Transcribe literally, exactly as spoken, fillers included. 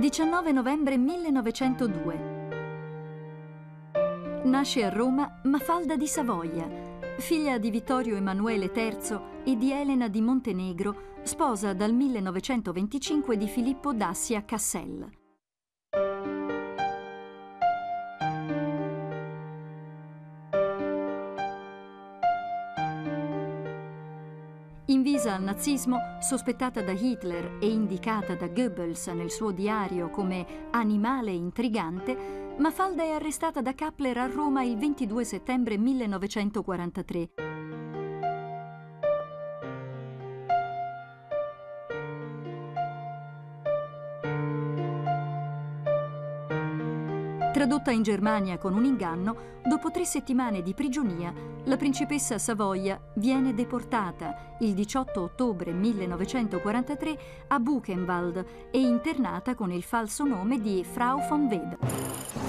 diciannove novembre millenovecentodue. Nasce a Roma Mafalda di Savoia, figlia di Vittorio Emanuele terzo e di Elena di Montenegro, sposa dal millenovecentoventicinque di Filippo d'Assia Cassel. Invisa al nazismo, sospettata da Hitler e indicata da Goebbels nel suo diario come animale intrigante, Mafalda è arrestata da Kappler a Roma il ventidue settembre millenovecentoquarantatré. Tradotta in Germania con un inganno, dopo tre settimane di prigionia, la principessa Savoia viene deportata il diciotto ottobre millenovecentoquarantatré a Buchenwald e internata con il falso nome di Frau von Weber.